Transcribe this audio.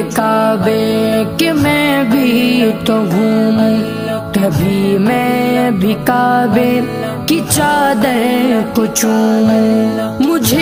काबे कि मैं भी तो घूमूं, कभी मैं भी काबे की चादर को चूमूं। मुझे